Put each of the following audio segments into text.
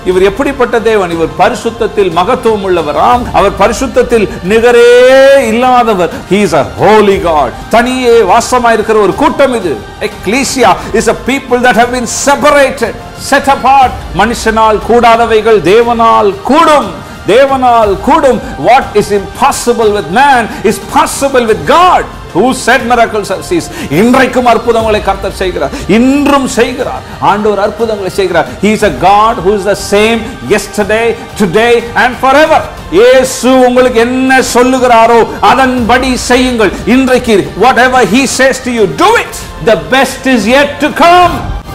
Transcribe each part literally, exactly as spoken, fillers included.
இவர் எப்படிப்பட்ட தேவன்? இவர் பரிசுத்தத்தில் மகத்துவம் உள்ளவர். ஆம், அவர் பரிசுத்தத்தில் நிகரே இல்லாதவர். He is a holy God. தனியே வாசமாயிருக்கிற ஒரு கூட்டம் இது. Ecclesia is a people that have been separated, set apart. மனுஷனால் கூடாதவைகள் தேவனால் கூடும். தேவனால் கூடும். What is impossible with man is possible with God. Who said miracles are ceased? இன்றைக்கும் அற்புதங்களை கர்த்தர் செய்கிறார், இன்றும் செய்கிறார். ஆண்டவர் அற்புதங்களை செய்கிறார். He is a God who is the same yesterday, today and forever. இயேசு உங்களுக்கு என்ன சொல்லுகிறாரோ அதன்படி செய்யுங்கள். இன்றைக்கு whatever he says to you, do it. The best is yet to come.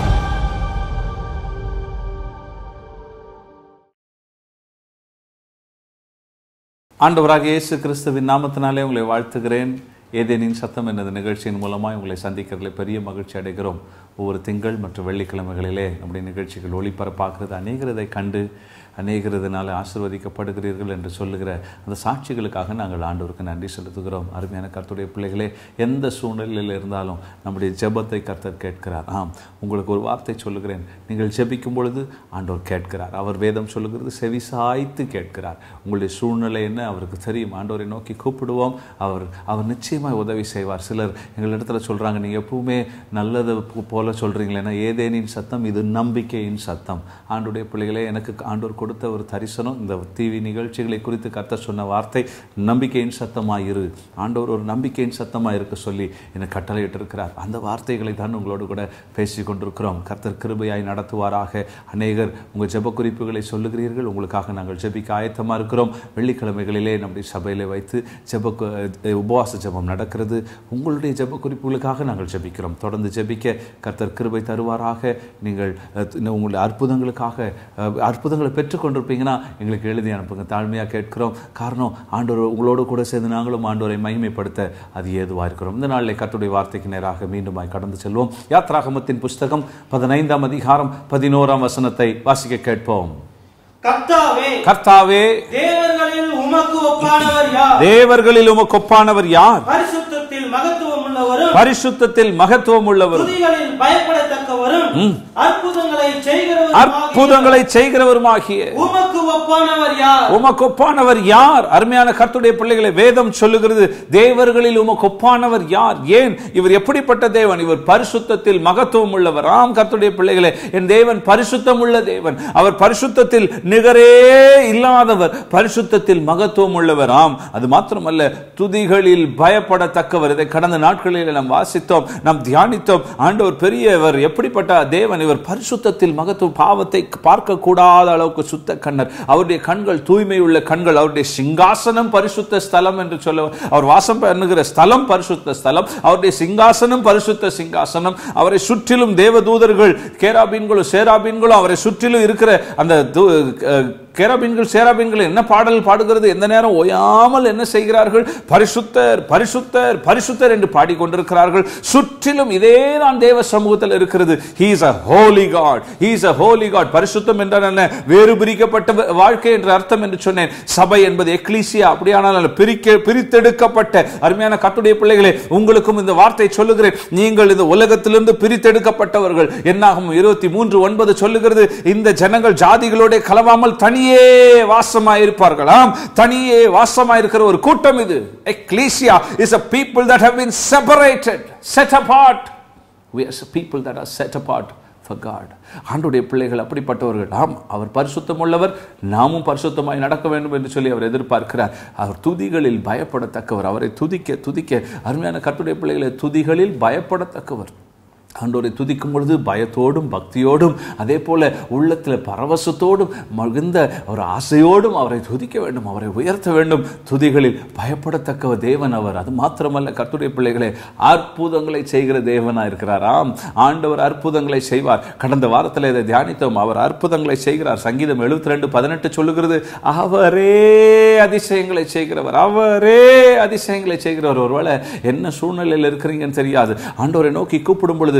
ஆண்டவராகிய இயேசு கிறிஸ்துவின் நாமத்தினாலே உங்களை வாழ்த்துகிறேன். ஏதேனின் சத்தம் என்னது நிகழ்ச்சியின் மூலமாக உங்களை சந்திக்கிறதுல பெரிய மகிழ்ச்சி அடைகிறோம். ஒவ்வொரு திங்கள் மற்றும் வெள்ளிக்கிழமைகளிலே நம்முடைய நிகழ்ச்சிகள் ஒளிபரப்பாகிறது. அநேகர் இதை கண்டு அநேகர் இதனால் ஆசீர்வதிக்கப்படுகிறீர்கள் என்று சொல்லுகிற அந்த சாட்சிகளுக்காக நாங்கள் ஆண்டவருக்கு நன்றி செலுத்துகிறோம். அருமையான கர்த்தருடைய பிள்ளைகளே, எந்த சூழ்நிலையில் இருந்தாலும் நம்முடைய ஜெபத்தை கர்த்தர் கேட்கிறார். ஆம், உங்களுக்கு ஒரு வார்த்தை சொல்லுகிறேன். நீங்கள் ஜெபிக்கும் பொழுது ஆண்டவர் கேட்கிறார். அவர் வேதம் சொல்லுகிறது செவி சாய்த்து கேட்கிறார். உங்களுடைய சூழ்நிலை என்ன அவருக்கு தெரியும். ஆண்டவரை நோக்கி கூப்பிடுவோம், அவர் அவர் நிச்சயமாக உதவி செய்வார். சிலர் எங்களிடத்துல சொல்கிறாங்க, நீங்கள் எப்பவுமே நல்லது போல சொல்கிறீங்களேன்னா ஏதேனின் சத்தம் இது நம்பிக்கையின் சத்தம். ஆண்டவருடைய பிள்ளைகளே, எனக்கு ஆண்டவர் கொடுத்த ஒரு தரிசனம், இந்த டிவி நிகழ்ச்சிகளை குறித்து கர்த்தர் சொன்ன வார்த்தை நம்பிக்கையின் சத்தமாக இரு. ஆண்டவர் ஒரு நம்பிக்கையின் சத்தமாக இருக்க சொல்லி என்னை கட்டளையிட்டு இருக்கிறார். அந்த வார்த்தைகளை தான் உங்களோடு கூட பேசி கொண்டிருக்கிறோம். கர்த்தர் கிருபையாய் நடத்துவாராக. அநேகர் உங்கள் ஜெப குறிப்புகளை சொல்லுகிறீர்கள். உங்களுக்காக நாங்கள் ஜெபிக்க ஆயத்தமாக இருக்கிறோம். வெள்ளிக்கிழமைகளிலே நம்முடைய சபையில் வைத்து ஜெப உபவாச ஜெபம் நடக்கிறது. உங்களுடைய ஜெப குறிப்புகளுக்காக நாங்கள் ஜெபிக்கிறோம். தொடர்ந்து ஜெபிக்க கர்த்தர் கிருபை தருவாராக. நீங்கள் உங்களுடைய அற்புதங்களுக்காக அற்புதங்களை பெற்று கொண்டிருப்பீங்கன்னா எங்களுக்கு எழுதி அனுப்புங்க. தாழ்மையாக கேட்கிறோம். காரணம், ஆண்டவர் உங்களோடு கூட சேர்ந்து நாங்களும் ஆண்டவரை மகிமைப்படுத்த அது ஏதுவாக இருக்கிறோம். இந்த நாளிலே கர்த்தருடைய வார்த்தைக்கு நேராக மீண்டுமாய் கடந்து செல்வோம். யாத்ராகமத்தின் புஸ்தகம் பதினைந்தாம் அதிகாரம் பதினோராம் வசனத்தை வாசிக்க கேட்போம். கர்த்தாவே, கர்த்தாவே, தேவர்களில் உமக்கு ஒப்பானவர் யார்? தேவர்களில் உமக்கு ஒப்பானவர் யார்? பரிசுத்தத்தில் மகத்துவம் உள்ளவரும், பரிசுத்தத்தில் மகத்துவம் உள்ளவரும், துதிகளில் பயப்படத்தக்கவரும், அற்புதங்களை செய்கிறவரும், அற்புதங்களை செய்கிறவருமாகிய உமக்கு ஒப்பானவர் யார்? உமக்கு ஒப்பானவர் யார்? அருமையான கர்த்தருடைய பிள்ளைகளை, வேதம் சொல்லுகிறது தேவர்களில் உமக்கு ஒப்பானவர் யார்? ஏன்? இவர் எப்படிப்பட்ட தேவன்? இவர் பரிசுத்தத்தில் மகத்துவம் உள்ளவர். ஆம் கர்த்தருடைய பிள்ளைகளே, என் தேவன் பரிசுத்தம் உள்ள தேவன். அவர் பரிசுத்தத்தில் நிகரே இல்லாதவர், பரிசுத்தத்தில் மகத்துவம் உள்ளவர். ஆம், அது மாத்திரமல்ல, துதிகளில் பயப்படத்தக்கவர். இதை கடந்த நாட்களில் நாம் வாசித்தோம், நாம் தியானித்தோம். ஆண்டவர் பெரியவர், எப்படிப்பட்ட தேவன்? இவர் பரிசுத்தத்தில் மகத்துவம். பாவத்தை பார்க்க கூடாத அளவுக்கு சுத்த கண்ணர். அவருடைய கண்கள் தூய்மை உள்ள கண்கள். அவருடைய சிங்காசனம் பரிசுத்த ஸ்தலம் என்று சொல்ல, அவர் வாசம் பண்ணுகிற ஸ்தலம் பரிசுத்த ஸ்தலம். அவருடைய சிங்காசனம் பரிசுத்த சிங்காசனம். அவரை சுற்றிலும் தேவதூதர்கள், கேராபீன்களும் சேராபீன்களும் அவரை சுற்றிலும் இருக்கிற அந்த கேராபீன்கள் சேராபீன்கள் என்ன பாடல் பாடுகிறது? எந்த நேரம் ஓயாமல் என்ன செய்கிறார்கள்? பரிசுத்தர் பரிசுத்தர் பரிசுத்தர் என்று பாடிக்கொண்டிருக்கிறார்கள். சுற்றிலும் இதே தான் தேவ சமூகத்தில் இருக்கிறது. He is a holy God. He is a holy God. பரிசுத்தம் என்றால் என்ன? வேறு பிரிக்கப்பட்ட வாழ்க்கை என்ற அர்த்தம் என்று சொன்னேன். சபை என்பது எக்லீசியா. அப்படியானால் பிரிக்க பிரித்தெடுக்கப்பட்ட அருமையான கர்த்தருடைய பிள்ளைகளே, உங்களுக்கும் இந்த வார்த்தை சொல்லுகிறேன். நீங்கள் இந்த உலகத்திலிருந்து பிரித்தெடுக்கப்பட்டவர்கள். என்னாகும் இருபத்தி மூன்று ஒன்பது சொல்லுகிறது, இந்த ஜனங்கள் ஜாதிகளோட கலவாமல் தனி வாசமாயிருப்பார்களாம். தனியே வாசமாயிருக்கிற ஒரு கூட்டம் இது. Ecclesia is a people that have been separated, set apart. We are people that are set apart for God. ஆண்டவருடைய பிள்ளைகள் அப்படிப்பட்டவர்கள். ஆம், அவர் பரிசுத்தம் உள்ளவர். நாமும் பரிசுத்தமாய் நடக்க வேண்டும் என்று சொல்லி அவர் எதிர்பார்க்கிறார். அவர் துதிகளில் பயப்படத்தக்கவர். அவரை துதிக்க துதிக்க அருமையான கர்த்தருடைய பிள்ளைகளை, துதிகளில் பயப்படத்தக்கவர். ஆண்டவரை துதிக்கும் பொழுது பயத்தோடும் பக்தியோடும், அதே போல உள்ளத்தில் பரவசத்தோடும் மிகுந்த ஒரு ஆசையோடும் அவரை துதிக்க வேண்டும், அவரை உயர்த்த வேண்டும். துதிகளில் பயப்படத்தக்க தேவன் அவர். அது மாத்திரமல்ல கர்த்தருடைய பிள்ளைகளே, அற்புதங்களை செய்கிற தேவனாக இருக்கிறார். ஆம், ஆண்டவர் அற்புதங்களை செய்வார். கடந்த வாரத்தில் இதை தியானித்தோம். அவர் அற்புதங்களை செய்கிறார். சங்கீதம் எழுபத்தி ரெண்டு பதினெட்டு சொல்லுகிறது, அவரே அதிசயங்களை செய்கிறவர், அவரே அதிசயங்களை செய்கிறவர். ஒருவேளை என்ன சூழ்நிலையில் இருக்கிறீங்கன்னு தெரியாது. ஆண்டவரை நோக்கி கூப்பிடும் பொழுது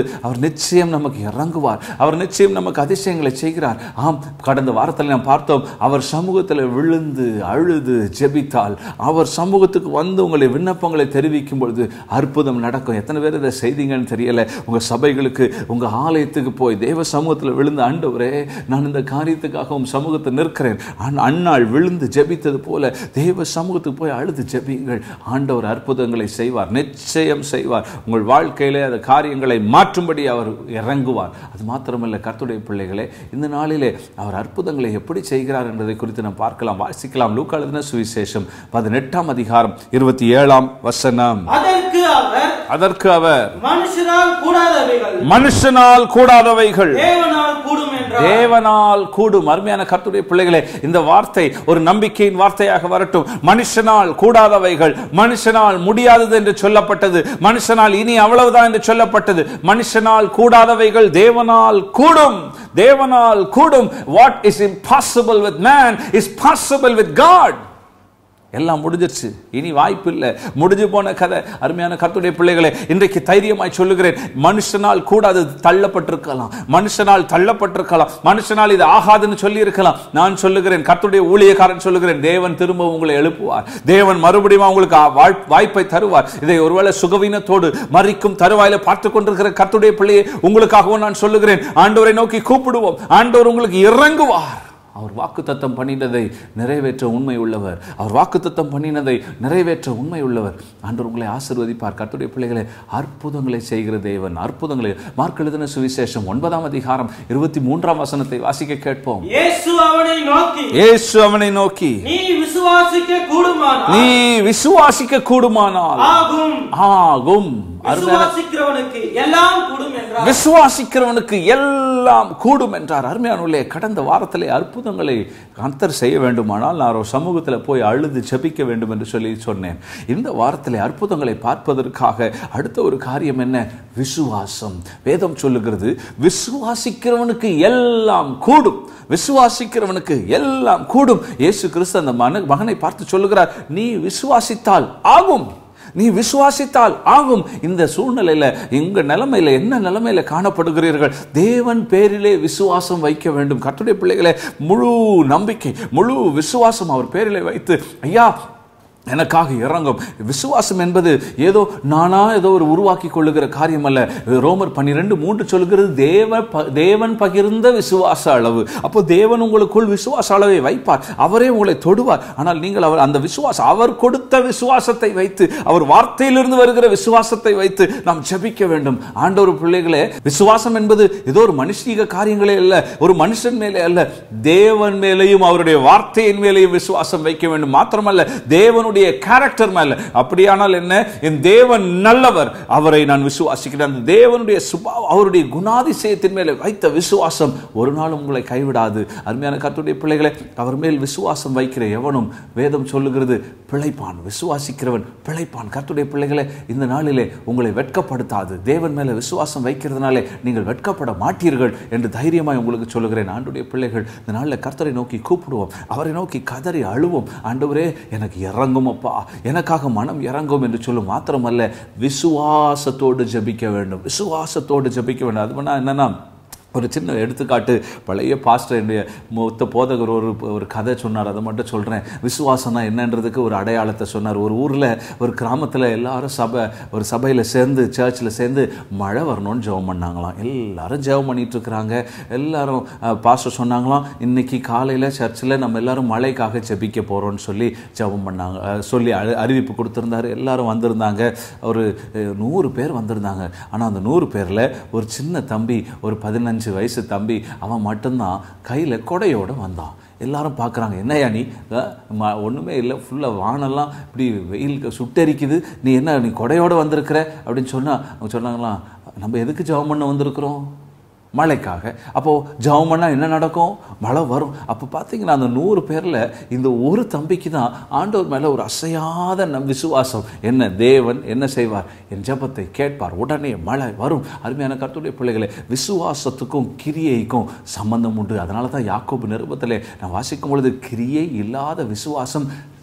அவர் நிச்சயம் நமக்கு இறங்குவார். அவர் நிச்சயம் நமக்கு அதிசயங்களை செய்கிறார். ஆம், கடந்த வாரத்தில் நாம் பார்த்தோம், அவர் சமூகத்தில் விழுந்து அழுது ஜெபித்தால், அவர் சமூகத்துக்கு வந்து உங்களை விண்ணப்பங்களை தெரிவிக்கும் பொழுது அற்புதம் நடக்கும். எத்தனை பேர் இதை செய்தீங்கன்னு தெரியல. உங்க சபைகளுக்கு, உங்க ஆலயத்துக்கு போய் தேவ சமூகத்தில் விழுந்து, ஆண்டவரே நான் இந்த காரியத்துக்காக உம் சமூகத்தில் நிற்கிறேன், அந்நாள் விழுந்து ஜெபித்தது போல தேவ சமூகத்துக்கு போய் அழுது ஜெபியுங்கள். ஆண்டவர் அற்புதங்களை செய்வார், நிச்சயம் செய்வார். உங்கள் வாழ்க்கையிலே அந்த காரியங்களை மாற்றும்படி அவர் இறங்குவார். அது மாத்திரமல்ல கர்த்தருடைய பிள்ளைகளே, இந்த நாளிலே அவர் அற்புதங்களை எப்படி செய்கிறார் என்பதை குறித்து நாம் பார்க்கலாம், வாசிக்கலாம். லூக்கா எழுதின சுவிசேஷம் பதினெட்டாம் அதிகாரம் இருபத்தி ஏழாம் வசனம். அதற்கு அவர் அதற்கு அவர் மனுஷனால் கூடாதவைகள் மனுஷனால் கூடாதவைகள் தேவனால் கூடும் என்றார். தேவனால் கூடும். அருமையான கர்த்தருடைய பிள்ளைகளே, இந்த வார்த்தை ஒரு நம்பிக்கையின் வார்த்தையாக வரட்டும். மனுஷனால் கூடாதவைகள், மனுஷனால் முடியாதது என்று சொல்லப்பட்டது, மனுஷனால் இனி அவ்வளவுதான் என்று சொல்லப்பட்டது. மனுஷனால் கூடாதவைகள் தேவனால் கூடும். தேவனால் கூடும். What is impossible with man is possible with God. எல்லாம் முடிஞ்சிருச்சு, இனி வாய்ப்பு இல்லை, முடிஞ்சு போன கதை. அருமையான கர்த்தருடைய பிள்ளைகளே, இன்றைக்கு தைரியமாய் சொல்லுகிறேன், மனுஷனால் கூடாது தள்ளப்பட்டிருக்கலாம், மனுஷனால் தள்ளப்பட்டிருக்கலாம், மனுஷனால் இது ஆகாதுன்னு சொல்லி இருக்கலாம். நான் சொல்லுகிறேன், கர்த்தருடைய ஊழியக்காரன் சொல்லுகிறேன், தேவன் திரும்ப உங்களை எழுப்புவார். தேவன் மறுபடியும் உங்களுக்கு வாய்ப்பை தருவார். இதை ஒருவேளை சுகவீனத்தோடு மறிக்கும் தருவாயில பார்த்து கொண்டிருக்கிற கர்த்தருடைய பிள்ளையை உங்களுக்காகவும் நான் சொல்லுகிறேன், ஆண்டவரை நோக்கி கூப்பிடுவோம். ஆண்டவர் உங்களுக்கு இறங்குவார். அவர் வாக்குத்தத்தம் பண்ணினதை நிறைவேற்ற உண்மை உள்ளவர். அவர் வாக்குத்தத்தம் பண்ணினதை நிறைவேற்ற உண்மை உள்ளவர். ஆண்டவர் உங்களை ஆசீர்வதிப்பார். கர்த்தருடைய பிள்ளைகளை, அற்புதங்களை செய்கிற தேவன். அற்புதங்களை மார்க் எழுதின சுவிசேஷம் ஒன்பதாம் அதிகாரம் இருபத்தி மூன்றாம் வசனத்தை வாசிக்க கேட்போம். இயேசு அவனை நோக்கி இயேசு அவனை நோக்கி நீ விசுவாசிக்க கூடுமானால் நீ விசுவாசிக்க கூடுமானால் ஆகும் ஆகும் விசுவாசிக்கிறவனுக்கு எல்லாம் கூடும் என்றார். விசுவாசிக்கிறவனுக்கு எல்லாம் கூடும் என்றார். அருமையானவர்களே, கடந்த வாரத்திலே அற்புதங்களை கர்த்தர் செய்ய வேண்டுமானால் நான் ஒரு சமூகத்தில் போய் அழுது ஜெபிக்க வேண்டும் என்று சொல்லி சொன்னேன். இந்த வாரத்திலே அற்புதங்களை பார்ப்பதற்காக அடுத்த ஒரு காரியம் என்ன? விசுவாசம். வேதம் சொல்லுகிறது, விசுவாசிக்கிறவனுக்கு எல்லாம் கூடும். விசுவாசிக்கிறவனுக்கு எல்லாம் கூடும். இயேசு கிறிஸ்து அந்த மகனை பார்த்து சொல்லுகிறார், நீ விசுவாசித்தால் ஆகும், நீ விசுவாசித்தால் ஆகும். இந்த சூழ்நிலையில, இந்த நிலைமையில, என்ன நிலைமையில காணப்படுகிறீர்கள்? தேவன் பேரிலே விசுவாசம் வைக்க வேண்டும். கர்த்தருடைய பிள்ளைகளே, முழு நம்பிக்கை, முழு விசுவாசம் அவர் பேரிலே வைத்து, ஐயா எனக்காக இறங்கும். விசுவாசம் என்பது ஏதோ நானா ஏதோ ஒரு உருவாக்கி கொள்ளுகிற காரியம் அல்ல. ரோமர் பன்னிரண்டு மூன்று சொல்லுகிறது, தேவ தேவன் பகிர்ந்த விசுவாச அளவு. அப்போ தேவன் உங்களுக்குள் விசுவாச அளவை வைப்பார், அவரே உங்களை தொடுவார். ஆனால் நீங்கள் அவர் அந்த விசுவாசம், அவர் கொடுத்த விசுவாசத்தை வைத்து, அவர் வார்த்தையிலிருந்து வருகிற விசுவாசத்தை வைத்து நாம் ஜெபிக்க வேண்டும். ஆண்டவர் பிள்ளைகளே, விசுவாசம் என்பது ஏதோ ஒரு மனுஷீக காரியங்களே அல்ல, ஒரு மனுஷன் மேலே அல்ல, தேவன் மேலேயும் அவருடைய வார்த்தையின் மேலேயும் விசுவாசம் வைக்க வேண்டும். மாத்திரமல்ல, தேவனுடைய கேரக்டர் மேல. அப்படியானால் என்ன? என் தேவன் நல்லவர், அவரை நான் விசுவாசிக்கிறேன். அந்த தேவனுடைய சுபாவம், அவருடைய குணாதிசயத்தின் மேல வைத்த விசுவாசம் ஒரு நாள் உங்களை கைவிடாது. அருமையான கர்த்தருடைய பிள்ளைகளை, அவர் மேல் விசுவாசம் வைக்கிற எவனும் வேதம் சொல்லுகிறது பிழைப்பான். விசுவாசிக்கிறவன் பிழைப்பான். கர்த்தருடைய பிள்ளைகளை, இந்த நாளிலே உங்களை வெட்கப்படுத்தாது. தேவன் மேல விசுவாசம் வைக்கிறதுனாலே நீங்கள் வெட்கப்பட மாட்டீர்கள் என்று தைரியமாய் உங்களுக்கு சொல்லுகிறேன். ஆண்டவருடைய பிள்ளைகள், இந்த நாளில் கர்த்தரை நோக்கி கூப்பிடுவோம், அவரை நோக்கி கதறி அழுவோம். ஆண்டவரே எனக்கு இறங்கும் அப்பா, எனக்காக மனம் இறங்கும் என்று சொல்லும். மாத்திரமல்ல, விசுவாசத்தோடு ஜெபிக்க வேண்டும். விசுவாசத்தோடு ஜெபிக்க வேண்டும். அது பண்ணா என்னன்னா, ஒரு சின்ன எடுத்துக்காட்டு, பழைய பாஸ்டர் என்னுடைய மொத்த போதகர் ஒரு ஒரு கதை சொன்னார், அதை மட்டும் சொல்கிறேன். விசுவாசம்னா என்னன்றதுக்கு ஒரு அடையாளத்தை சொன்னார். ஒரு ஊரில், ஒரு கிராமத்தில் எல்லாரும் சபை ஒரு சபையில் சேர்ந்து, சர்ச்சில் சேர்ந்து மழை வரணும்னு ஜெபம் பண்ணாங்களாம். எல்லாரும் ஜெபம் பண்ணிட்டு இருக்கிறாங்க. எல்லாரும் பாஸ்டர் சொன்னாங்களாம், இன்னைக்கு காலையில் சர்ச்சில் நம்ம எல்லாரும் மழைக்காக ஜெபிக்க போகிறோம்னு சொல்லி ஜெபம் பண்ணாங்க, சொல்லி அறிவிப்பு கொடுத்துருந்தாரு. எல்லாரும் வந்திருந்தாங்க, ஒரு நூறு பேர் வந்திருந்தாங்க. ஆனால் அந்த நூறு பேரில் ஒரு சின்ன தம்பி, ஒரு பதினஞ்சு வயசு தம்பி, அவன் மட்டும்தான் கையில் கொடையோடு வந்தான். எல்லாரும் பார்க்குறாங்க, என்னையா நீ ஒன்றுமே இல்லை, ஃபுல்லாக வானெல்லாம் இப்படி வெயில் சுட்டரிக்குது, நீ என்ன நீ கொடையோடு வந்திருக்கிற அப்படின்னு சொன்னால், அவங்க சொன்னாங்களாம், நம்ம எதுக்கு ஜெபம் பண்ண வந்திருக்கிறோம்? மழைக்காக. அப்போது ஜெபம் பண்ணால் என்ன நடக்கும்? மழை வரும். அப்போ பார்த்தீங்கன்னா அந்த நூறு பேரில் இந்த ஒரு தம்பிக்கு தான் ஆண்டவர் மேலே ஒரு அசையாத நம் விசுவாசம். என்ன? தேவன் என்ன செய்வார்? என் ஜெபத்தை கேட்பார், உடனே மழை வரும். அருமையான கர்த்தருடைய பிள்ளைகளே, விசுவாசத்துக்கும் கிரியைக்கும் சம்பந்தம் உண்டு. அதனால தான் யாக்கோபு நிருபத்திலே நான் வாசிக்கும் பொழுது, கிரியை இல்லாத விசுவாசம்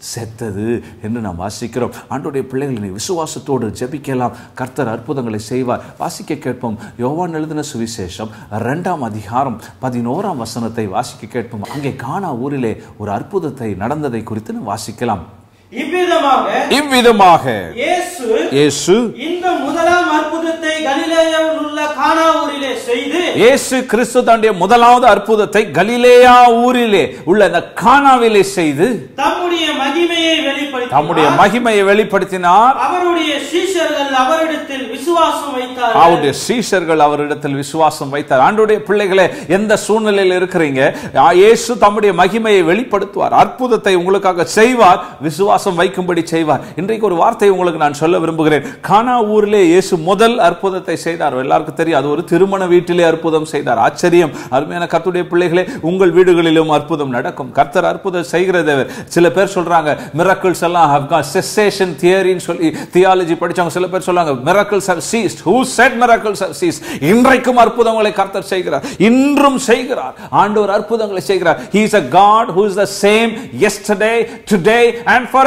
செத்தது என்று நாம் வாசிக்கிறோம். ஆண்டவருடைய பிள்ளைகளை விசுவாசத்தோடு ஜெபிக்கலாம், கர்த்தர் அற்புதங்களை செய்வார். வாசிக்க கேட்போம். யோவான் எழுதின சுவிசேஷம் இரண்டாம் அதிகாரம் பதினோராம் வசனத்தை வாசிக்க கேட்போம். அங்கே கானா ஊரிலே ஒரு அற்புதத்தை நடந்ததை குறித்து நாம் வாசிக்கலாம். இவ்விதமாக இவ்விதமாக இயேசு இயேசு இந்த முதலாம் அற்புதத்தை கலிலேயாவில் உள்ள கானா ஊரிலே செய்து இயேசு கிறிஸ்து தன்னுடைய முதலாவது அற்புதத்தை கலிலேயா ஊரிலே உள்ள அந்த கானாவிலே செய்து தம்முடைய மகிமையை வெளிப்படுத்தினார். தம்முடைய மகிமையை வெளிப்படுத்தினார். அவருடைய சீஷர்கள் அவரிடத்தில் விசுவாசம் வைத்தார்கள். அவருடைய சீஷர்கள் அவரிடத்தில் விசுவாசம் வைத்தார். ஆண்டவருடைய பிள்ளைகளே, எந்த சூழ்நிலையில் இருக்கிறீங்க, இயேசு தம்முடைய மகிமையை வெளிப்படுத்துவார், அற்புதத்தை உங்களுக்காக செய்வார், விசுவாசம் வைக்கும்படி செய்வார். இன்றைக்கு ஒரு வார்த்தை உங்களுக்கு நான் சொல்ல விரும்புகிறேன். கானா ஊரிலே இயேசு முதல் அற்புதத்தை செய்தார். எல்லாருக்கும் தெரியும், அது ஒரு திருமண வீட்டிலே அற்புதம் செய்தார். ஆச்சரியம். அருமையான கர்த்தருடைய பிள்ளைகளே, உங்கள் வீடுகளிலும் அற்புதம் நடக்கும். கர்த்தர் அற்புதம் செய்கிறது. சில பேர் சொல்றாங்க miracles எல்லாம் have got cessation theory ன்னு சொல்லி தியாலஜி படிச்சவங்க சில பேர் சொல்றாங்க miracles have ceased. Who said miracles have ceased? இன்றைக்கும் அற்புதங்களை கர்த்தர் செய்கிறார், இன்றும் செய்கிறார். ஆண்டவர் அற்புதங்களை செய்கிறார். He is a God who is the same yesterday, today and forever.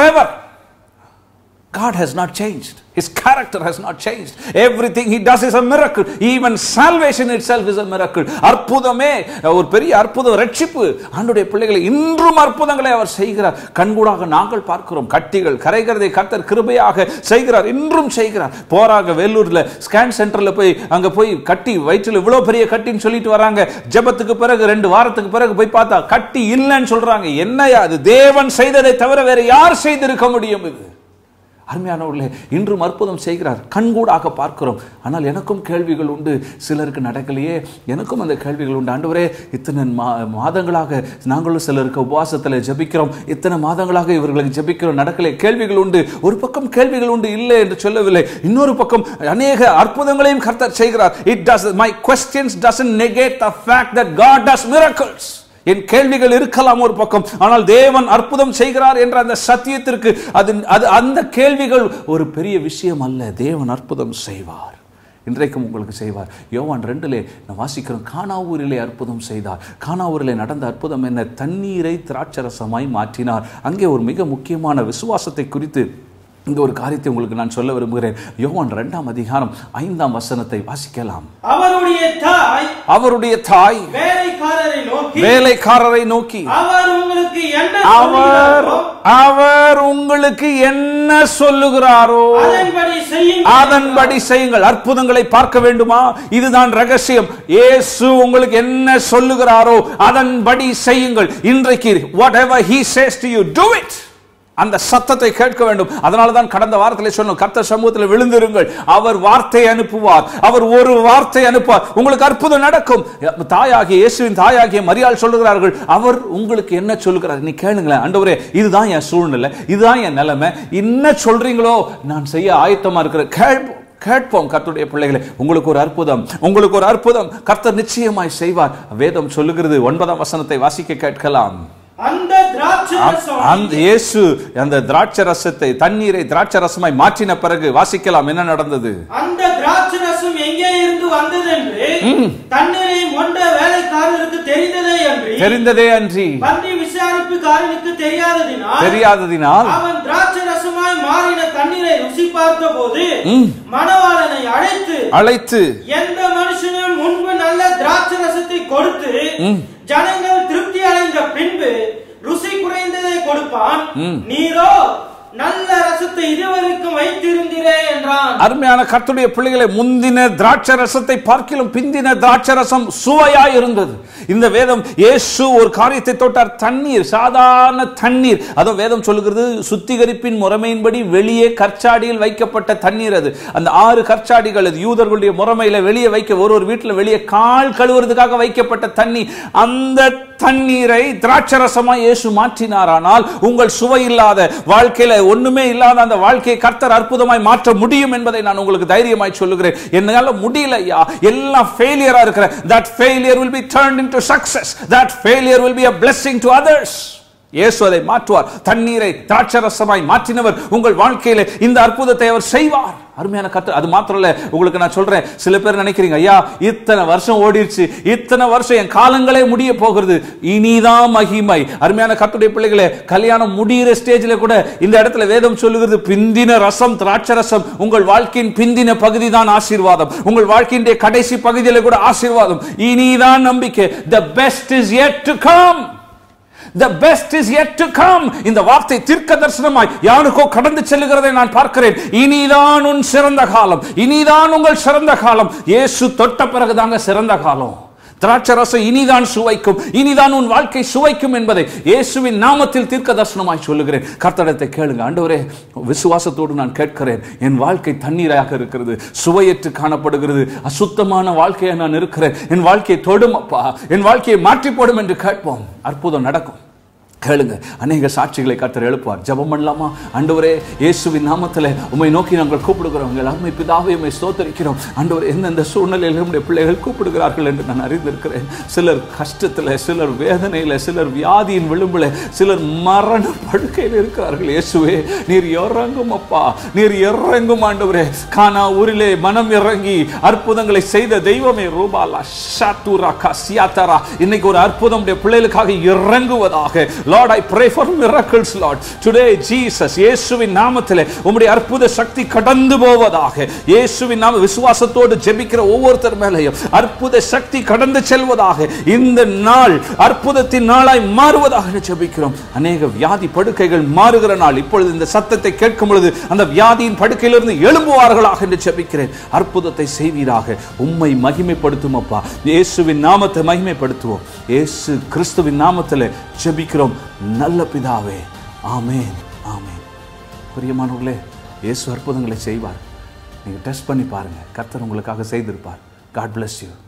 God has not changed. His character has not changed. Everything he does is a miracle. Even salvation itself is a miracle. அற்புதமே ஒரு பெரிய அற்புதம், ரட்சிப்பு. ஆண்டவருடைய பிள்ளைகளை இன்றும் அற்புதங்களை அவர் செய்கிறார். கண்கூடாக நாங்கள் பார்க்கிறோம். கட்டிகள் கரைகிறதை கர்த்தர் கிருபையாக செய்கிறார், இன்றும் செய்கிறார். போறாங்க வேலூர்ல ஸ்கேன் சென்டர்ல போய் அங்க போய் கட்டி வயிற்றில் இவ்வளவு பெரிய கட்டின்னு சொல்லிட்டு வராங்க. ஜெபத்துக்கு பிறகு ரெண்டு வாரத்துக்கு பிறகு போய் பார்த்தா கட்டி இல்லைன்னு சொல்றாங்க. என்னையா அது? தேவன் செய்ததை தவிர வேற யார் செய்திருக்க முடியும்? இது அருமையானவர்களே, இன்றும் அற்புதம் செய்கிறார், கண்கூடாக பார்க்கிறோம். ஆனால் எனக்கும் கேள்விகள் உண்டு. சிலருக்கு நடக்கலையே, எனக்கும் அந்த கேள்விகள் உண்டு. ஆண்டவரே, இத்தனை மாதங்களாக நாங்களும் சிலருக்கு உபவாசத்தில் ஜெபிக்கிறோம், இத்தனை மாதங்களாக இவர்களுக்கு ஜெபிக்கிறோம், நடக்கலை. கேள்விகள் உண்டு. ஒரு பக்கம் கேள்விகள் உண்டு, இல்லை என்று சொல்லவில்லை. இன்னொரு பக்கம் அநேக அற்புதங்களையும் கர்த்தர் செய்கிறார். It does, my questions doesn't negate the fact that God does miracles. என் கேள்விகள் இருக்கலாம் ஒரு பக்கம், ஆனால் தேவன் அற்புதம் செய்கிறார் என்ற அந்த சத்தியத்திற்கு அது அந்த கேள்விகள் ஒரு பெரிய விஷயம் அல்ல. தேவன் அற்புதம் செய்வார், இன்றைக்கும் உங்களுக்கு செய்வார். யோவான் ரெண்டிலே நான் வாசிக்கிறோம், கானா ஊரிலே அற்புதம் செய்தார். கானா ஊரிலே நடந்த அற்புதம் என்ன? தண்ணீரை திராட்சரசமாய் மாற்றினார். அங்கே ஒரு மிக முக்கியமான விசுவாசத்தை குறித்து இந்த ஒரு காரியத்தை உங்களுக்கு நான் சொல்ல விரும்புகிறேன். யோவான் இரண்டாம் அதிகாரம் ஐந்தாம் வசனத்தை வாசிக்கலாம். அவருடைய தாய் அவருடைய தாய் வேலைக்காரரை நோக்கி வேலைக்காரரை நோக்கி அவர் உங்களுக்கு என்ன அவர் அவர் உங்களுக்கு என்ன சொல்லுகிறாரோ அதன்படி செய்யுங்கள் அதன்படி செய்யுங்கள். அற்புதங்களை பார்க்க வேண்டுமா? இதுதான் ரகசியம். இயேசு உங்களுக்கு என்ன சொல்லுகிறாரோ அதன்படி செய்யுங்கள். இன்றைக்கு whatever he says to you, do it. அந்த சத்தத்தை கேட்க வேண்டும். அதனால தான் கடந்த வாரத்திலே சொன்னோம், கர்த்தர் சமூகத்தில் விழுந்திருங்கள், அவர் வார்த்தை அனுப்புவார், அவர் ஒரு வார்த்தை அனுப்புவார், உங்களுக்கு அற்புதம் நடக்கும். தாயாகிய இயேசுவின் தாயாகிய மரியாள் சொல்லுகிறார்கள், அவர் உங்களுக்கு என்ன சொல்லுகிறார் நீ கேளுங்களேன். ஆண்டவரே, இதுதான் என் சூழ்நிலை, இதுதான் என் நிலைமை, என்ன சொல்றீங்களோ நான் செய்ய ஆயத்தமா இருக்கிறேன். கேட்போம் கேட்போம் கர்த்தருடைய பிள்ளைகளே, உங்களுக்கு ஒரு அற்புதம், உங்களுக்கு ஒரு அற்புதம் கர்த்தர் நிச்சயமாய் செய்வார். வேதம் சொல்லுகிறது. ஒன்பதாம் வசனத்தை வாசிக்க கேட்கலாம். அந்த திராட்சரசம் அந்த இயேசு அந்த திராட்சரசத்தை தண்ணீரை திராட்சரசமாய் மாற்றின பிறகு வாசிக்கலாம் என்ன நடந்தது. அந்த திராட்சரசம் எங்கே இருந்து வந்தது என்று தண்ணீரை மொண்ட வேலைக்காரருக்கு தெரிந்ததே அன்றி தெரிந்ததே அன்றி பந்தி விசாரிப்புக்காரனுக்கு தெரியாததினால் தெரியாததினால் அவன் திராட்சரசமாய் மாறின தண்ணீரை ருசி பார்த்தபோது மணவாளனை அழைத்து அழைத்து எந்த மனுஷனும் முன்பு நல்ல திராட்சரசத்தை கொடுத்து ஜனங்கள் திருப்தி அடைந்த பின்பு ருசி குறைந்ததை கொடுப்பான், நீரோ நல்ல ரசத்தை இதுவரைக்கும் வைத்திருந்தீரே என்றான். அருமையான கர்த்தருடைய பிள்ளைகளை, முந்தின திராட்சை ரசத்தை பார்க்கிலும் பிந்தின திராட்சை ரசம் சுவையாய் இருந்தது. இந்த வேதம் இயேசு ஒரு காரியத்தை தொட்டார். தண்ணீர், சாதாரண தண்ணீர். அதோ வேதம் சொல்லுகிறது, சுத்திகரிப்பின் முறைமையின்படி வெளியே கற்சாடியில் வைக்கப்பட்ட தண்ணீர். அது அந்த ஆறு கற்சாடிகள், அது யூதர்களுடைய முறைமையில வெளியே வைக்க, ஒரு ஒரு வீட்டில் வெளியே கால் கழுவுறதுக்காக வைக்கப்பட்ட தண்ணி. அந்த தண்ணீரை திராட்சரசமாய் இயேசு மாற்றினாரானால் உங்கள் சுவை இல்லாத வாழ்க்கையில ஒண்ணுமே இல்லாத அந்த வாழ்க்கையை கர்த்தர் அற்புதமாய் மாற்ற முடியும் என்பதை நான் உங்களுக்கு தைரியமாய் சொல்லுகிறேன். என்னால முடியலையா, எல்லாம் ஃபெயிலியரா இருக்கிற, that failure will be turned into success, that failure will be a blessing to others. இயேசு அதை மாற்றுவார். தண்ணீரை திராட்சரசமாய் மாற்றினவர் உங்கள் வாழ்க்கையில இந்த அற்புதத்தை அவர் செய்வார். அருமையான கர்த்தர். அது மாத்திரம் இல்ல, உங்களுக்கு நான் சொல்றேன், சில பேர் நினைக்கிறீங்க, ஐயா இத்தனை வருஷம் ஓடிடுச்சு, இத்தனை வருஷம் என் காலங்களே முடிய போகிறது, இனிதான் மகிமை. அருமையான கர்த்தருடைய பிள்ளைகளே, கல்யாணம் முடிகிற ஸ்டேஜ்ல கூட இந்த இடத்துல வேதம் சொல்லுகிறது, பிந்தின ரசம் திராட்சரசம் உங்கள் வாழ்க்கையின் பிந்தின பகுதி தான் ஆசீர்வாதம், உங்கள் வாழ்க்கையின் கடைசி பகுதியில கூட ஆசீர்வாதம். இனிதான் நம்பிக்கை. The best is yet to come. The best is yet to come. இந்த வார்த்தை தீர்க்க தரிசனமாய் யாருக்கோ கடந்து செல்லுகிறதை நான் பார்க்கிறேன். இனிதான் உன் சிறந்த காலம், இனிதான் உங்கள் சிறந்த காலம். இயேசு தொட்ட பிறகுதாங்க சிறந்த காலம். திராட்சரசம் இனிதான் சுவைக்கும், இனிதான் உன் வாழ்க்கை சுவைக்கும் என்பதை இயேசுவின் நாமத்தில் தீர்க்க தரிசனமாய் சொல்லுகிறேன். கர்த்தரிடத்தை கேளுங்க, ஆண்டவரே விசுவாசத்தோடு நான் கேட்கிறேன், என் வாழ்க்கை தண்ணீராக இருக்கிறது, சுவையற்று காணப்படுகிறது, அசுத்தமான வாழ்க்கையை நான் இருக்கிறேன், என் வாழ்க்கையை தொடும் அப்பா, என் வாழ்க்கையை மாற்றி போடும் என்று கேட்போம். அற்புதம் நடக்கும். கேளுங்க. அநேக சாட்சிகளை கர்த்தர் எழுப்புவார். ஜெபம் பண்ணலாமா? ஆண்டவரே இயேசுவின் நாமத்திலே உம்மை நோக்கி நாங்கள் கூப்பிடுகிறோம். எங்கள் அருமை பிதாவே உம்மை ஸ்தோத்திரிக்கிறோம். ஆண்டவரே எந்தெந்த சூழ்நிலையில் நம்முடைய பிள்ளைகள் கூப்பிடுகிறார்கள் என்று நான் அறிந்திருக்கிறேன். சிலர் கஷ்டத்தில், சிலர் வேதனையில், சிலர் வியாதியின் விளிம்பில், சிலர் மரண படுக்கையில் இருக்கிறார்கள். இயேசுவே நீர் இறங்கும் அப்பா, நீர் இறங்கும் ஆண்டவரே. கானா ஊரிலே மனம் இறங்கி அற்புதங்களை செய்த தெய்வமே ரூபாலா ஷாத்துரா கசியாத்தரா, இன்னைக்கு ஒரு அற்புதம் பிள்ளைகளுக்காக இறங்குவதாக. Lord, I pray for miracles, Lord. Today, Jesus, இயேசுவின் நாமத்திலே உம்முடைய அற்புத சக்தி கடந்து போவதாக. இயேசுவின் நாம விசுவாசத்தோடு ஜெபிக்கிற ஒவ்வொருத்தர் மேலேயும் அற்புத சக்தி கடந்து செல்வதாக. இந்த நாள் அற்புதத்தின் நாளாய் மாறுவதாக ஜெபிக்கிறோம். அநேக வியாதி படுக்கைகள் மாறுகிற நாள். இப்பொழுது இந்த சத்தத்தை கேட்கும் பொழுது அந்த வியாதியின் படுக்கையிலிருந்து எழும்புவார்களாக என்று ஜெபிக்கிறேன். அற்புதத்தை செய்வீராக. உம்மை மகிமைப்படுத்தும் அப்பா. இயேசுவின் நாமத்தை மகிமைப்படுத்துவோம். இயேசு கிறிஸ்துவின் நாமத்திலே ஜெபிக்கிறோம் நல்ல பிதாவே. ஆமென், ஆமென். பிரியமானவர்களே, இயேசு அற்புதங்களை செய்வார். நீங்க டெஸ்ட் பண்ணி பாருங்க. கர்த்தர் உங்களுக்காக செய்திருப்பார். God bless you.